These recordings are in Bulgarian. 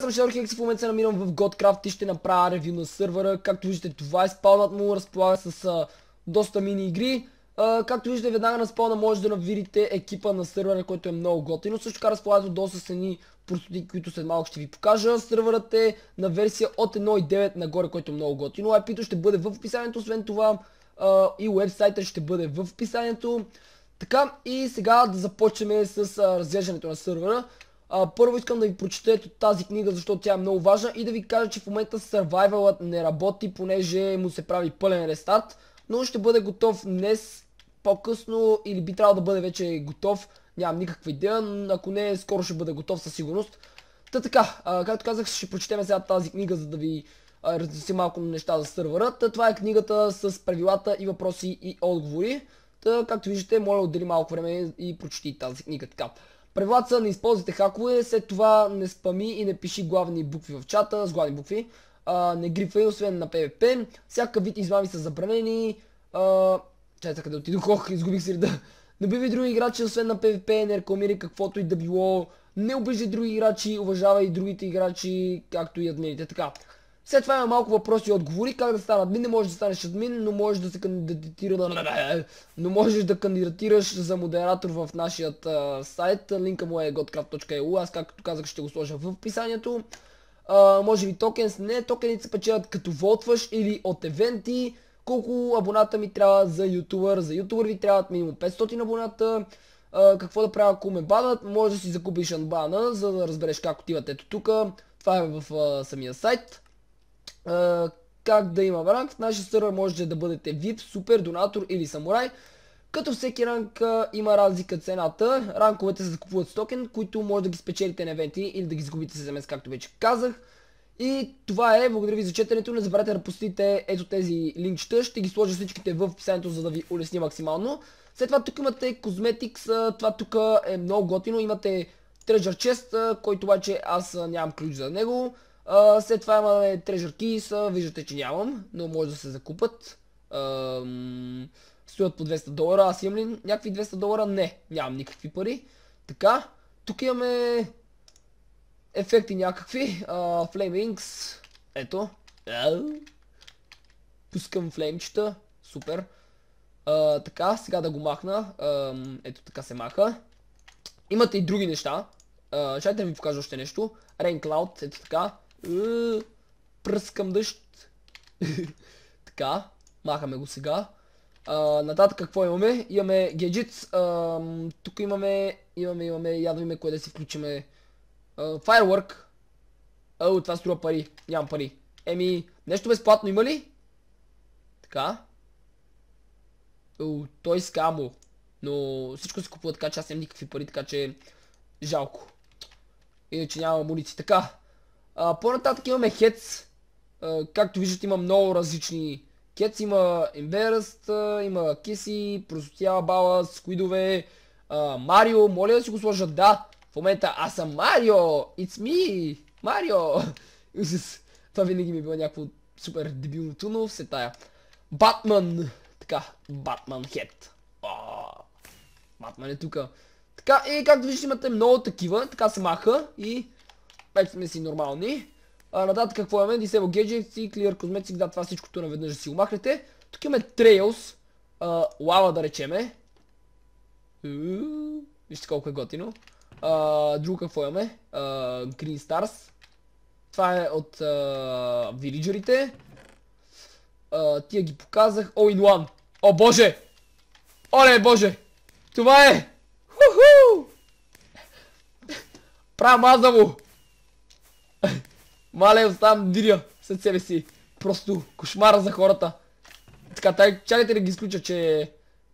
съм Шелхекс и в момента се намирам в Godcraft и ще направя ревю на сървъра. Както виждате, това е спаунът му, разполага с доста мини игри. Както виждате, веднага на спауна може да видите екипа на сървъра, който е много готино. Също така разполага доста с едни простоти, които след малко ще ви покажа. Сървърът е на версия от 1.9 нагоре, който е много готино. IP-то ще бъде в описанието, освен това и уебсайта ще бъде в описанието. Така, и сега да започнем с разглеждането на сървъра. Първо искам да ви прочета ето тази книга, защото тя е много важна и да ви кажа, че в момента Survival-ът не работи, понеже му се прави пълен рестарт, но ще бъде готов днес по-късно или би трябвало да бъде вече готов, нямам никаква идея, ако не скоро ще бъде готов със сигурност. Та така, както казах, ще прочетем сега тази книга, за да ви разясня малко неща за сървъра. Това е книгата с правилата и въпроси и отговори. Както виждате, моля отдели малко време и прочети тази книга. Така. Правилата са: не използвайте хакове, след това не спами и не пиши главни букви в чата, с главни букви. Не грифай, освен на PvP. Всякакъв вид измами са забранени. Чай така да отидох, изгубих си реда. Не убивай други играчи, освен на PvP, не рекламирай каквото и да било. Не обиждай други играчи, уважавай другите играчи, както и админите. Така. След това има малко въпроси и отговори. Как да стана админ? Не можеш да станеш админ, но можеш да се можеш да кандидатираш за модератор в нашия сайт. Линка му е godcraft.eu. Аз, както казах, ще го сложа в описанието. Може би токенс? Не, токените се печелят като волтваш или от евенти. Колко абоната ми трябва за ютубър? За ютубър ви трябват минимум 500 абоната. Какво да правя, ако ме банат? Може да си закупиш анбана, за да разбереш как отиват ето тук. Това е в самия сайт. Как да има ранг? В нашия сървър можете да бъдете VIP, супер, донатор или самурай. Като всеки ранг има разлика цената. Ранковете се закупуват с токен, които може да ги спечелите на евенти или да ги загубите с SMS, както вече казах. И това е. Благодаря ви за четенето. Не забравяйте да посетите ето тези линкчета. Ще ги сложа всичките в описанието, за да ви улесня максимално. След това тук имате Cosmetics. Това тук е много готино. Имате Treasure Chest, който обаче аз нямам ключ за него. След това имаме Treasure Keys, виждате, че нямам, но може да се закупат. Стоят по $200, аз имам ли някакви $200? Не, нямам никакви пари. Така, тук имаме ефекти някакви, Flamings, ето. Пускам флеймчета, супер. Така, сега да го махна, ето така се маха. Имате и други неща, чайте да ви покажа още нещо. Rain Cloud, ето така. Пръскам дъжд. Така, махаме го сега. Нататък какво имаме? Имаме гаджетс. Тук имаме, я да видим кое да си включиме. Firework. Това струва пари. Нямам пари. Нещо безплатно има ли? Така. Той скамо. Но всичко се купува така, че аз нямам никакви пари, така че жалко. Иначе няма амуниции. Така. По-нататък имаме хец. Както виждате, има много различни хец. Има Embarrassed, има Киси, Просотява Бала, Скуидове, Марио. Моля да си го сложа, да. В момента аз съм Марио. It's me. Марио. Това винаги ми било някакво супер дебилното, но все тая. Батман. Така, Батман хет. Батман е тука. Така, и както виждате, имате много такива. Така се маха и вече сме си нормални. Нататък какво имаме? Disable Gadgets и Clear Cosmetics. Да, това всичкото наведнъж да си го махнете. Тук имаме Trails. Лава да речеме. Вижте колко е готино. Друго какво имаме? Green Stars. Това е от вилиджерите. Тия ги показах. All in one. О, боже! Оле, боже! Това е! Ху-ху! Правя маза му! Мале, оставам диря след себе си. Просто кошмара за хората. Така, чакайте да ги изключа, че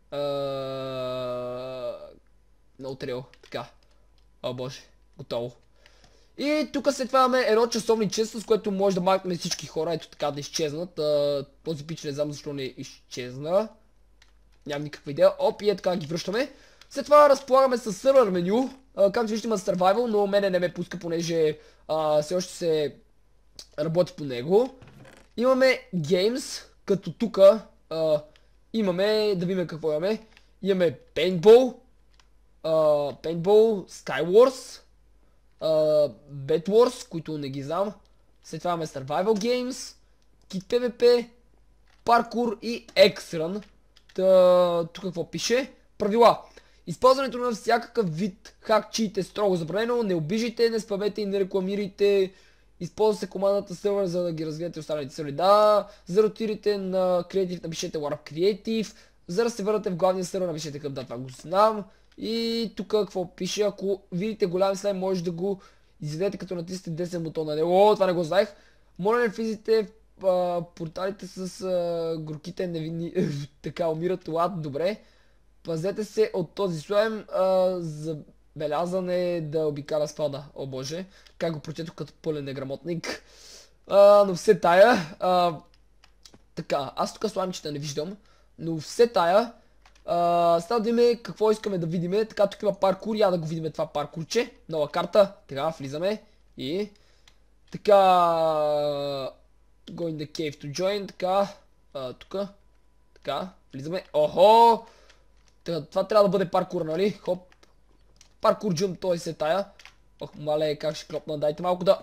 много трейл. Така. О, боже. Готово. И тук след това имаме едно часовниче, с което може да махнем всички хора. Ето така да изчезнат. Този пич не знам защо не изчезна. Нямам никаква идея. Оп, и така ги връщаме. След това разполагаме с сервер меню. Както виждате, има Survival, но мене не ме пуска, понеже все още се работи по него. Имаме Games, като тук имаме, да видим какво имаме. Имаме Paintball, Skywars, Bed Wars, които не ги знам. След това имаме Survival Games, Kit PvP, Parkour и X-Run. Тук какво пише? Правила. Използването на всякакъв вид хак-чит е строго забранено. Не обижите, не спамете и не рекламирайте. Използва се командата сервер, за да ги развиете останалите сервери. Да, за да отидете на Creative, напишете Warp Creative. За да се върнете в главния сервер, напишете Hub, да, това го знам. И тук какво пише? Ако видите голям слайм, може да го изведете като натиснете 10 бутона на него. О, това не го знаех. Моля не влизайте в порталите с горките невинни. Така умират лад, добре. Пазете се от този слайм. Забелязан е да обикаля спада. О боже, как го прочетох като пълен неграмотник. Но все тая. Така, аз тук слаймчета не виждам. Но все тая. Става да видим какво искаме да видим. Така, тук има паркур. Я да го видим това паркурче. Нова карта. Така, влизаме. И така. Go in the cave to join. Така. Тук. Така. Влизаме. Охо! Това трябва да бъде паркур, нали? Хоп. Паркур джумп, той се тая. Ох, мале, как ще клопна. Дайте малко да...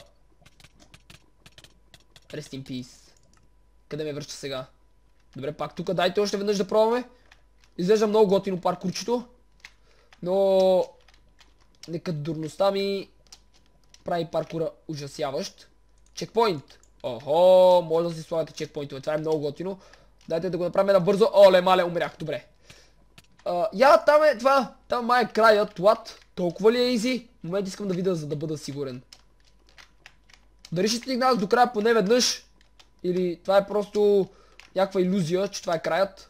Rest in peace. Къде ме връща сега? Добре, пак тук. Дайте още веднъж да пробваме. Изглежда много готино паркурчето. Но... Нека дурността ми прави паркура ужасяващ. Чекпоинт. Охо, може да си слагате чекпоинтове. Това е много готино. Дайте да го направим набързо. Оле, мале, умрях. Добре. Там е това. Там май е краят. Лад. Толкова ли е изи? В момент искам да видя, за да бъда сигурен. Дали ще стигнах до края поне веднъж? Или това е просто някаква илюзия, че това е краят?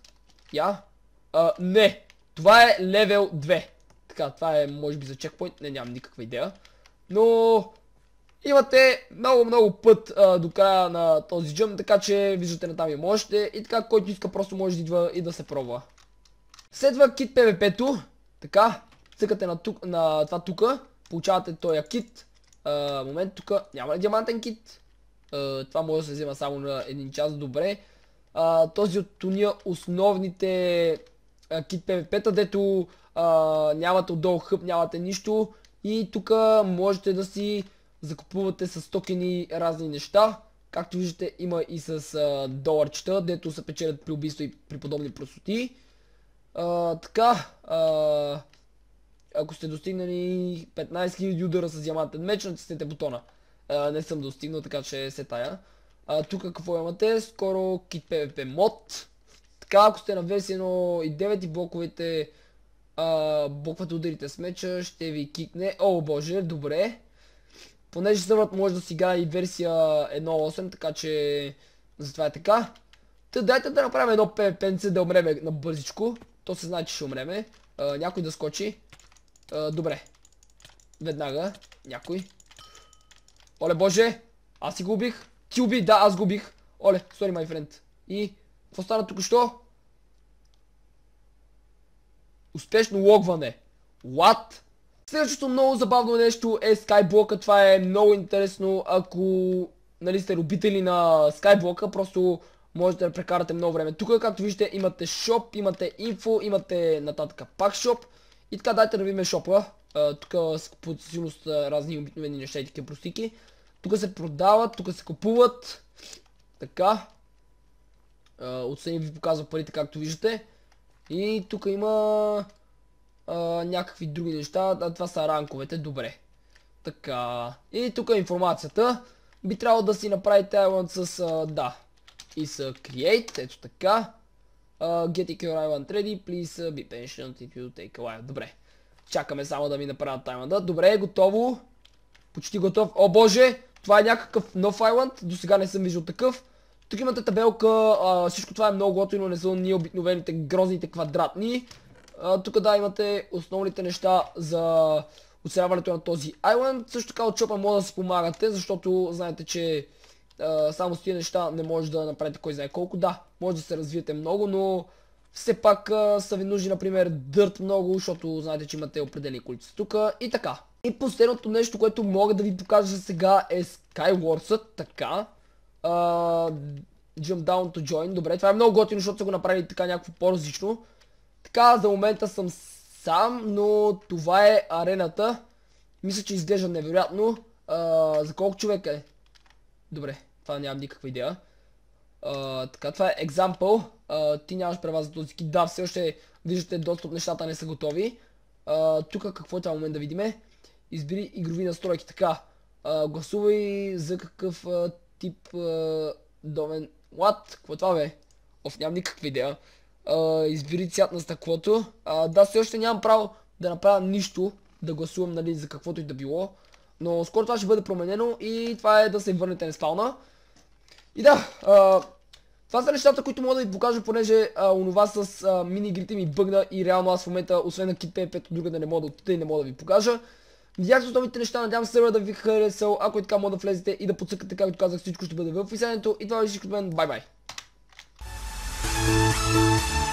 Не. Това е левел 2. Така, това е може би за чекпоинт. Не, нямам никаква идея. Но... Имате много път до края на този джъмп, така че виждате на там и можете. И така, който иска просто може да идва и да се пробва. Следва кит PvP-то. Така, цъкате на това тука. Получавате този кит. Момент, тук няма ли диамантен кит? Това може да се взема само на един час, добре. Този от уния основните кит PvP-та, дето нямате отдолу хъб, нямате нищо. И тук можете да си закупувате с токени разни неща. Както виждате, има и с доларчета, дето се печелят при убийство и при подобни простоти. Така, ако сте достигнали 15 000 удара с диамантен меч, натиснете бутона. Не съм достигнал, така че се тая. Тук какво имате? Скоро Kit PvP мод. Така, ако сте на версия 1.9 и блоковете ударите с меча, ще ви кикне. О боже, добре. Понеже сървърът може да си играе и версия 1.8, така че затова е така. Дайте да направим едно PvP-нце, да умреме на бързичко. То се знае, че ще умреме. Някой да скочи. Добре. Веднага. Някой. Оле боже. Аз си го убих. Ти уби, да, аз го убих. Оле, sorry my friend. И какво стана тук що? Успешно логване. What? Следващото много забавно нещо е Skyblock. Това е много интересно. Ако нали, сте любители на Skyblock, просто можете да прекарате много време. Тук, както виждате, имате шоп, имате инфо, имате нататък пак шоп. И така, дайте да видим шопа. Тук се купуват със сигурност разни обикновени неща и такива простики. Тук се продават, тук се купуват. Така. Отстрани ви показва парите, както виждате. И тук има някакви други неща. Това са ранковете, добре. Така. И тук е информацията. Би трябвало да си направите Island с да. И с Create, ето така. Getting your Island ready, please be patient if you take a while. Добре. Чакаме само да ми направят тайманда. Добре, готово. Почти готов. О боже, това е някакъв нов Island. До сега не съм виждал такъв. Тук имате табелка. Всичко това е много готино, не са ние обикновените грозните квадратни. Тук да, имате основните неща за оцеляването на този Island. Също така от шопа може да си помагате, защото знаете, че само с тия неща не може да направите кой знае колко. Да, може да се развиете много, но все пак са ви нужни, например, дърт много, защото знаете, че имате определени количества тук и така. И последното нещо, което мога да ви покажа сега е Skywarsът, така. Jump down to join, добре, това е много готино, защото са го направили така някакво по-различно. Така, за момента съм сам, но това е арената. Мисля, че изглежда невероятно. За колко човека е? Добре, това нямам никаква идея. Така, това е example. Ти нямаш права за този кит. Да, все още виждате, доста от нещата не са готови. Тук какво трябва момент да видиме? Избери игрови настройки. Така, гласувай за какъв тип домен... What? Какво е това, бе? Нямам никаква идея. Избери цвят на стъклото. Да, все още нямам право да направя нищо, да гласувам, нали, за каквото и да било. Но скоро това ще бъде променено и това е да се върнете на спауна. И да, това са нещата, които мога да ви покажа, понеже онова с мини-игрите ми бъгна и реално аз в момента, освен на Kit PvP, друга да не мога да отида и не мога да ви покажа. Видяхте основните неща, надявам се сервера да ви харесал, ако е така, мога да влезете и да подсъкате, както казах, всичко ще бъде в описанието. И това е всичко от мен, бай-бай!